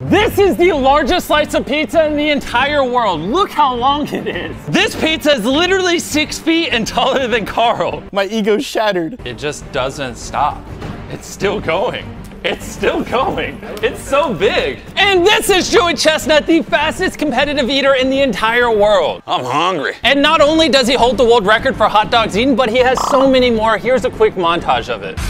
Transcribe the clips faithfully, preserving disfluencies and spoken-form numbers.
This is the largest slice of pizza in the entire world. Look how long it is. This pizza is literally six feet and taller than Carl. My ego's shattered. It just doesn't stop. It's still going. It's still going. It's so big. And this is Joey Chestnut, the fastest competitive eater in the entire world. I'm hungry. And not only does he hold the world record for hot dogs eaten, but he has so many more. Here's a quick montage of it.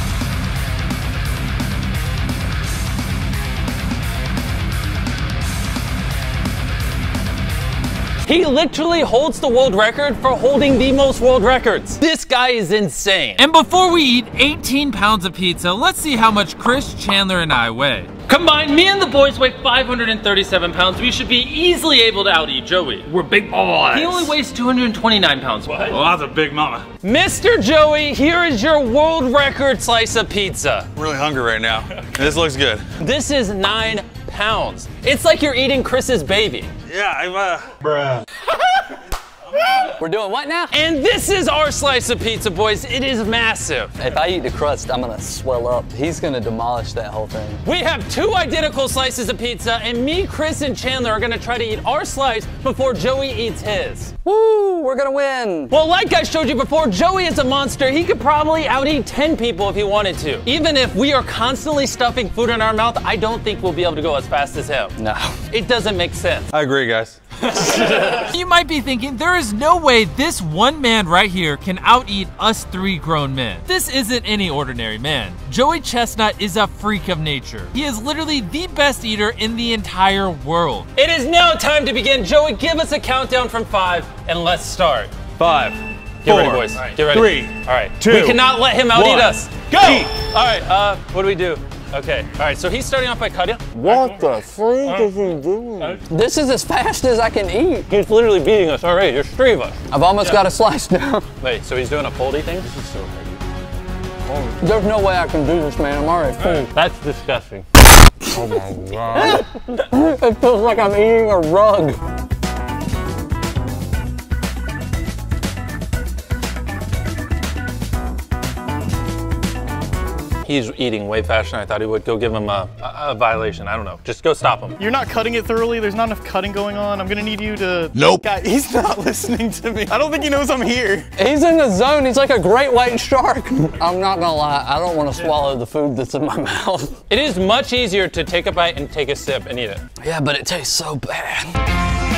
He literally holds the world record for holding the most world records. This guy is insane. And before we eat eighteen pounds of pizza, let's see how much Chris, Chandler, and I weigh. Combined, me and the boys weigh five hundred thirty-seven pounds. We should be easily able to out-eat Joey. We're big boys. He only weighs two hundred twenty-nine pounds. What? Oh, that's a big mama. Mister Joey, here is your world record slice of pizza. I'm really hungry right now. This looks good. This is nine pounds. It's like you're eating Chris's baby. Yeah, I'm uh... Bruh. We're doing what now? And this is our slice of pizza, boys. It is massive. If I eat the crust, I'm gonna swell up. He's gonna demolish that whole thing. We have two identical slices of pizza, and me, Chris, and Chandler are gonna try to eat our slice before Joey eats his. Woo, we're gonna win. Well, like I showed you before, Joey is a monster. He could probably out-eat ten people if he wanted to. Even if we are constantly stuffing food in our mouth, I don't think we'll be able to go as fast as him. No. It doesn't make sense. I agree, guys. You might be thinking, there is no way this one man right here can out-eat us three grown men. This isn't any ordinary man. Joey Chestnut is a freak of nature. He is literally the best eater in the entire world. It is now time to begin. Joey, give us a countdown from five, and let's start. Five. Get four, ready, boys. Get ready. Three. All right. Two. We cannot let him out-eat one. us. Go! Eat. All right. Uh, what do we do? Okay. All right. So he's starting off by cutting. What the freak is he doing? This is as fast as I can eat. He's literally beating us already. There's three of us. I've almost got a slice now. Wait. So he's doing a foldy thing? This is so heavy. There's no way I can do this, man. I'm already full. That's disgusting. Oh my God. It feels like I'm eating a rug. He's eating way faster than I thought he would. Go give him a, a, a violation. I don't know. Just go stop him. You're not cutting it thoroughly. There's not enough cutting going on. I'm gonna need you to... Nope. Guy, he's not listening to me. I don't think he knows I'm here. He's in the zone. He's like a great white shark. I'm not gonna lie. I don't want to swallow the food that's in my mouth. It is much easier to take a bite and take a sip and eat it. Yeah, but it tastes so bad.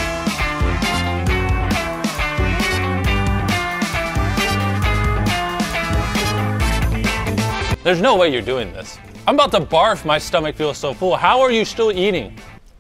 There's no way you're doing this. I'm about to barf. My stomach feels so full. How are you still eating?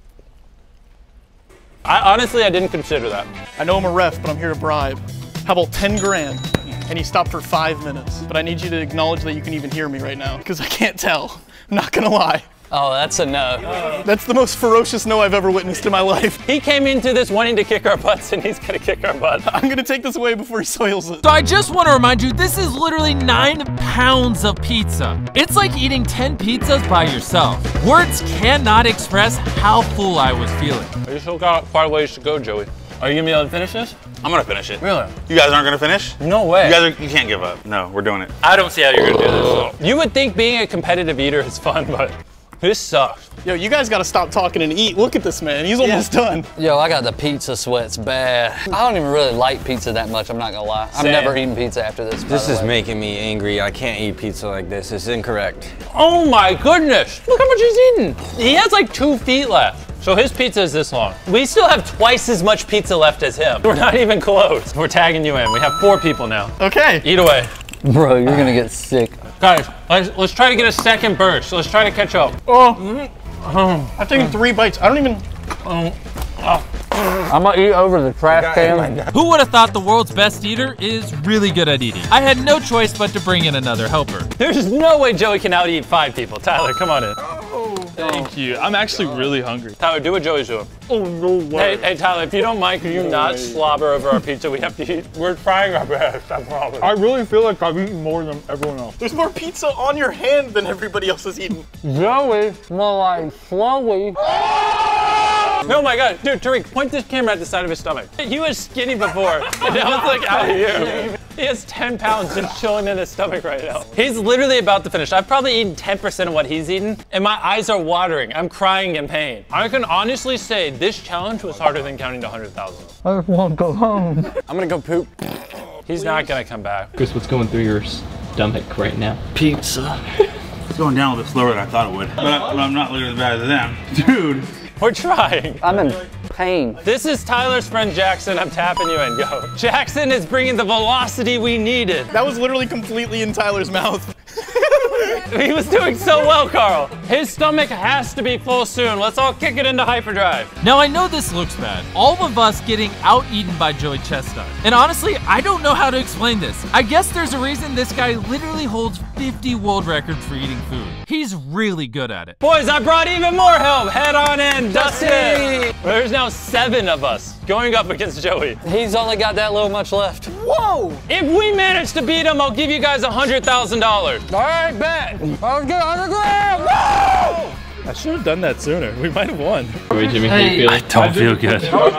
I honestly, I didn't consider that. I know I'm a ref, but I'm here to bribe. How about ten grand? And you stopped for five minutes. But I need you to acknowledge that you can even hear me right now, because I can't tell. I'm not gonna lie. Oh, that's a no. That's the most ferocious no I've ever witnessed in my life. He came into this wanting to kick our butts, and he's gonna kick our butts. I'm gonna take this away before he soils it. So I just want to remind you, this is literally nine pounds of pizza. It's like eating ten pizzas by yourself. Words cannot express how full I was feeling. You still got quite a ways to go, Joey. Are you gonna be able to finish this? I'm gonna finish it. Really? You guys aren't gonna finish? No way. You guys are, you can't give up. No, we're doing it. I don't see how you're gonna do this. So. You would think being a competitive eater is fun, but this sucks. Yo, you guys gotta stop talking and eat. Look at this man, he's almost done. Yo, I got the pizza sweats bad. I don't even really like pizza that much, I'm not gonna lie. I've Same. never eaten pizza after this. This is way. making me angry. I can't eat pizza like this. It's incorrect. Oh my goodness. Look how much he's eaten. He has like two feet left. So his pizza is this long. We still have twice as much pizza left as him. We're not even close. We're tagging you in. We have four people now. Okay. Eat away. Bro, you're gonna get sick. Guys, let's, let's try to get a second burst. Let's try to catch up. Oh, mm-hmm. I've taken three bites. I don't even... Um, oh. I'm gonna eat over the trash can. Who would have thought the world's best eater is really good at eating? I had no choice but to bring in another helper. There's no way Joey can out eat five people. Tyler, come on in. Thank you. I'm actually really hungry. Tyler, do what Joey's doing. Oh, no way. Hey, hey, Tyler, if you don't mind, can you not slobber over our pizza? We have to eat. We're trying our best, I promise. I really feel like I've eaten more than everyone else. There's more pizza on your hand than everybody else has eaten. Joey, more like slowly. Oh my God, dude, Tariq, point this camera at the side of his stomach. He was skinny before, and now it's like out here. He has ten pounds just chilling in his stomach right now. He's literally about to finish. I've probably eaten ten percent of what he's eaten, and my eyes are watering. I'm crying in pain. I can honestly say this challenge was harder than counting to one hundred thousand. I just want to go home. I'm gonna go poop. He's not gonna come back. Chris, what's going through your stomach right now? Pizza. It's going down a little bit slower than I thought it would. But, I, but I'm not literally as bad as them. Dude. We're trying. I'm in pain. This is Tyler's friend Jackson. I'm tapping you in. Go. Jackson is bringing the velocity we needed. That was literally completely in Tyler's mouth. He was doing so well, Carl. His stomach has to be full soon. Let's all kick it into hyperdrive. Now I know this looks bad. All of us getting out-eaten by Joey Chestnut. And honestly, I don't know how to explain this. I guess there's a reason this guy literally holds fifty world records for eating food. He's really good at it. Boys, I brought even more help. Head on in, Dustin. There's now seven of us going up against Joey. He's only got that little much left. Whoa! If we manage to beat him, I'll give you guys one hundred thousand dollars. All right, bet. I'll get one hundred grand. Woo! I should have done that sooner. We might have won. Wait, Jimmy, how you feeling? Don't feel good.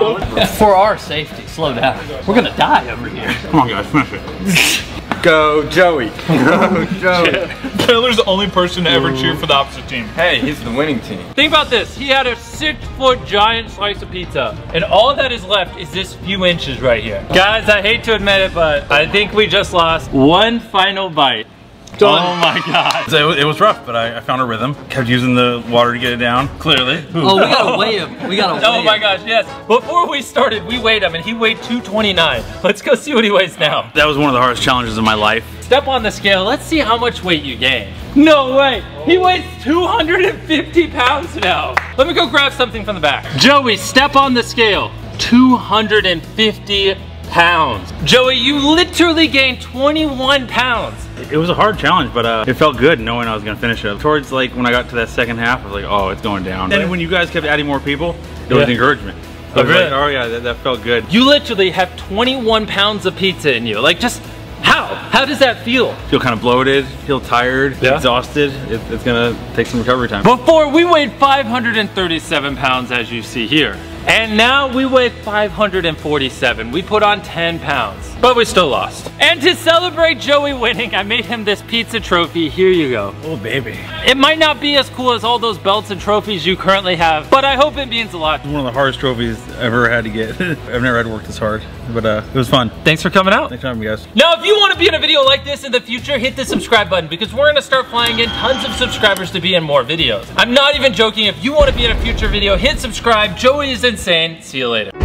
For our safety, slow down. We're gonna die over here. Come on, guys, finish it. Go Joey. Go Joey. Taylor's the only person to ever cheer for the opposite team. Hey, he's the winning team. Think about this. He had a six-foot giant slice of pizza, and all that is left is this few inches right here. Guys, I hate to admit it, but I think we just lost one final bite. Done. Oh my God. So it, it was rough, but I, I found a rhythm. Kept using the water to get it down, clearly. Oh, we gotta weigh him. We gotta weigh him. Oh my gosh, yes. Before we started, we weighed him, and he weighed two twenty-nine. Let's go see what he weighs now. That was one of the hardest challenges of my life. Step on the scale. Let's see how much weight you gain. No way. He weighs two hundred fifty pounds now. Let me go grab something from the back. Joey, step on the scale. two hundred fifty pounds. Joey, you literally gained twenty-one pounds. It was a hard challenge, but uh, it felt good knowing I was gonna finish it. Towards like when I got to that second half, I was like, oh, it's going down. And when you guys kept adding more people, it was Yeah. encouragement. I Oh, was really? like, oh yeah, that, that felt good. You literally have twenty-one pounds of pizza in you. Like, just how? How does that feel? Feel kind of bloated, feel tired, Yeah. exhausted. It, it's gonna take some recovery time. Before, we weighed five hundred thirty-seven pounds, as you see here. And now we weigh five hundred forty-seven. We put on ten pounds, but we still lost. And to celebrate Joey winning, I made him this pizza trophy. Here you go. Oh baby. It might not be as cool as all those belts and trophies you currently have, but I hope it means a lot. One of the hardest trophies I've ever had to get. I've never had to work this hard, but uh, it was fun. Thanks for coming out. Thanks for having me, guys. Now, if you want to be in a video like this in the future, hit the subscribe button because we're going to start flying in tons of subscribers to be in more videos. I'm not even joking. If you want to be in a future video, hit subscribe. Joey is insane. See you later.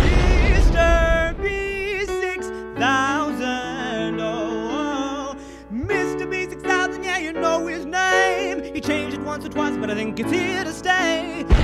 Mister B six thousand, oh, Mister B six thousand, yeah, you know his name. He changed it once or twice, but I think it's here to stay.